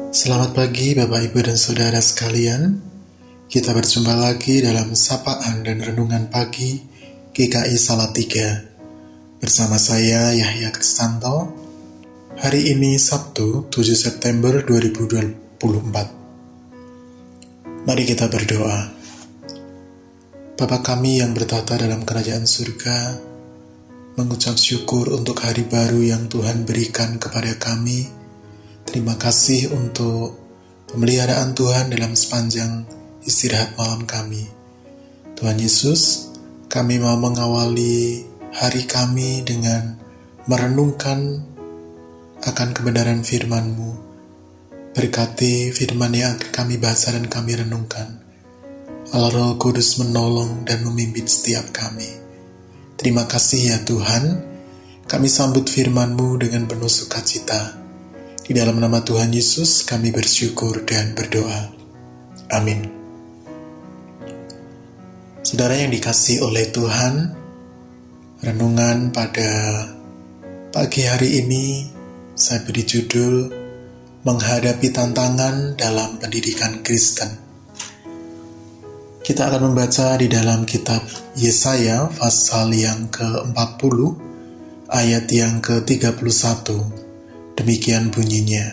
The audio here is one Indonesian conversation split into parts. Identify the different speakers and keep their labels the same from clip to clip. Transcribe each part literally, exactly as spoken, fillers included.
Speaker 1: Selamat pagi Bapak Ibu dan Saudara sekalian. Kita berjumpa lagi dalam Sapaan dan Renungan Pagi G K I Salatiga bersama saya Yahya Kristanto. Hari ini Sabtu tujuh September dua ribu dua puluh empat. Mari kita berdoa. Bapa kami yang bertata dalam kerajaan surga, mengucap syukur untuk hari baru yang Tuhan berikan kepada kami. Terima kasih untuk pemeliharaan Tuhan dalam sepanjang istirahat malam kami. Tuhan Yesus, kami mau mengawali hari kami dengan merenungkan akan kebenaran firman-Mu. Berkati firman yang akan kami baca dan kami renungkan. Allah Roh Kudus menolong dan memimpin setiap kami. Terima kasih ya Tuhan, kami sambut firman-Mu dengan penuh sukacita. Di dalam nama Tuhan Yesus kami bersyukur dan berdoa. Amin. Saudara yang dikasihi oleh Tuhan, renungan pada pagi hari ini saya beri judul Menghadapi Tantangan dalam Pendidikan Kristen. Kita akan membaca di dalam kitab Yesaya pasal yang ke empat puluh ayat yang ke tiga puluh satu. Demikian bunyinya.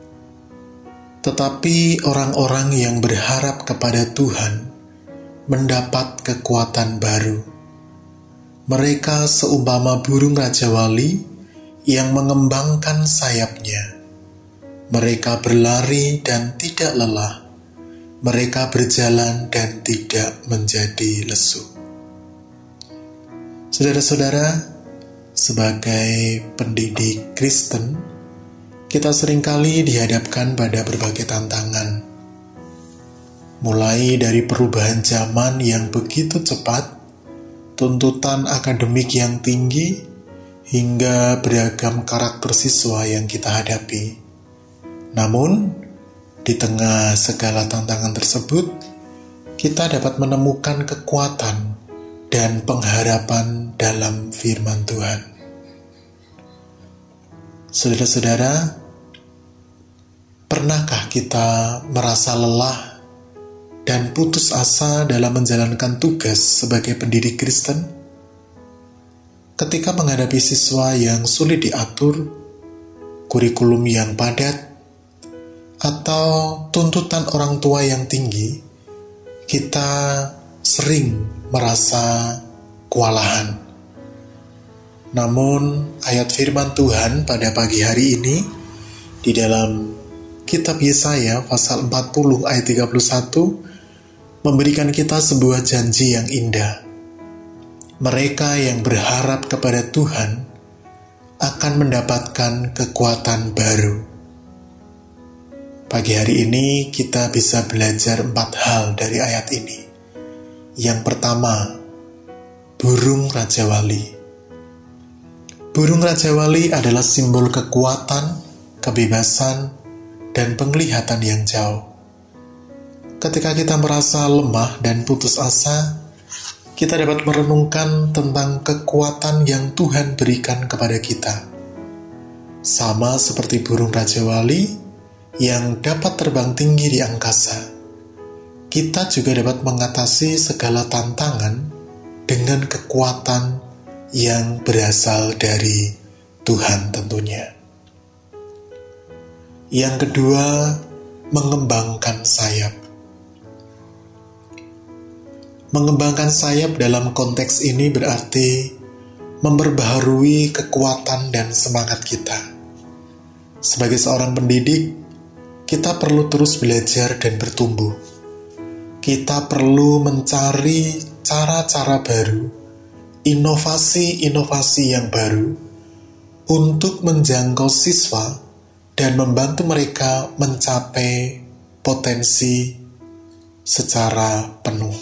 Speaker 1: Tetapi orang-orang yang berharap kepada Tuhan mendapat kekuatan baru. Mereka seumpama burung rajawali yang mengembangkan sayapnya. Mereka berlari dan tidak lelah. Mereka berjalan dan tidak menjadi lesu. Saudara-saudara, sebagai pendidik Kristen, kita seringkali dihadapkan pada berbagai tantangan. Mulai dari perubahan zaman yang begitu cepat, tuntutan akademik yang tinggi, hingga beragam karakter siswa yang kita hadapi. Namun, di tengah segala tantangan tersebut, kita dapat menemukan kekuatan dan pengharapan dalam firman Tuhan. Saudara-saudara, pernahkah kita merasa lelah dan putus asa dalam menjalankan tugas sebagai pendidik Kristen? Ketika menghadapi siswa yang sulit diatur, kurikulum yang padat, atau tuntutan orang tua yang tinggi, kita sering merasa kewalahan. Namun, ayat firman Tuhan pada pagi hari ini di dalam kitab Yesaya pasal empat puluh ayat tiga puluh satu memberikan kita sebuah janji yang indah. Mereka yang berharap kepada Tuhan akan mendapatkan kekuatan baru. Pagi hari ini kita bisa belajar empat hal dari ayat ini. Yang pertama, burung rajawali. Burung rajawali adalah simbol kekuatan, kebebasan, dan penglihatan yang jauh. Ketika kita merasa lemah dan putus asa, kita dapat merenungkan tentang kekuatan yang Tuhan berikan kepada kita. Sama seperti burung rajawali yang dapat terbang tinggi di angkasa, kita juga dapat mengatasi segala tantangan dengan kekuatan yang berasal dari Tuhan tentunya. Yang kedua, mengembangkan sayap. Mengembangkan sayap dalam konteks ini berarti memperbaharui kekuatan dan semangat kita. Sebagai seorang pendidik, kita perlu terus belajar dan bertumbuh. Kita perlu mencari cara-cara baru, inovasi-inovasi yang baru untuk menjangkau siswa dan membantu mereka mencapai potensi secara penuh.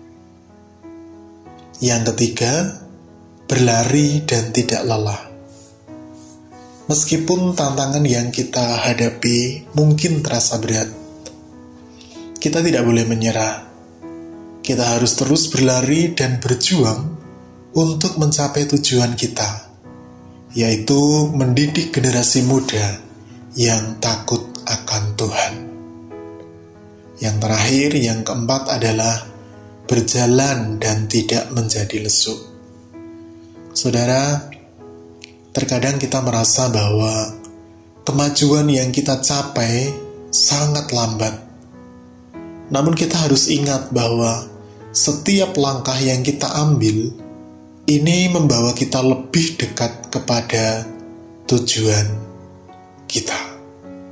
Speaker 1: Yang ketiga, berlari dan tidak lelah. Meskipun tantangan yang kita hadapi mungkin terasa berat, kita tidak boleh menyerah. Kita harus terus berlari dan berjuang untuk mencapai tujuan kita, yaitu mendidik generasi muda yang takut akan Tuhan. Yang terakhir, yang keempat adalah berjalan dan tidak menjadi lesu. Saudara, terkadang kita merasa bahwa kemajuan yang kita capai sangat lambat. Namun kita harus ingat bahwa setiap langkah yang kita ambil ini membawa kita lebih dekat kepada tujuan kita.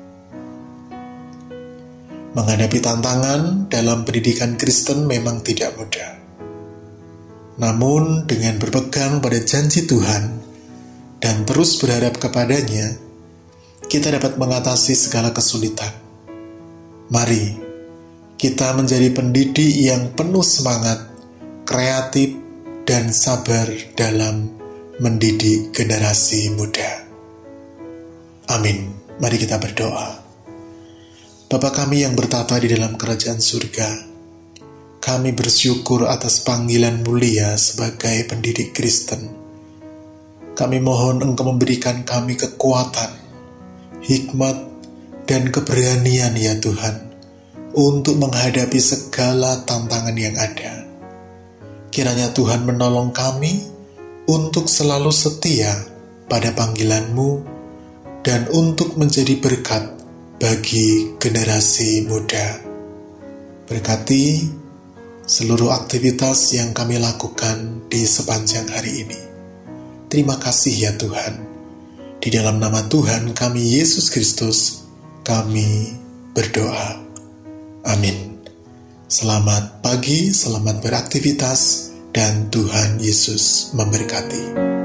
Speaker 1: Menghadapi tantangan dalam pendidikan Kristen memang tidak mudah. Namun dengan berpegang pada janji Tuhan dan terus berharap kepadanya, kita dapat mengatasi segala kesulitan. Mari kita menjadi pendidik yang penuh semangat, kreatif, dan sabar dalam mendidik generasi muda. Amin. Mari kita berdoa. Bapa kami yang bertata di dalam kerajaan surga, kami bersyukur atas panggilan mulia sebagai pendidik Kristen. Kami mohon Engkau memberikan kami kekuatan, hikmat, dan keberanian ya Tuhan, untuk menghadapi segala tantangan yang ada. Kiranya Tuhan menolong kami untuk selalu setia pada panggilan-Mu dan untuk menjadi berkat bagi generasi muda. Berkati seluruh aktivitas yang kami lakukan di sepanjang hari ini. Terima kasih ya Tuhan. Di dalam nama Tuhan kami Yesus Kristus, kami berdoa. Amin. Selamat pagi, selamat beraktivitas, dan Tuhan Yesus memberkati.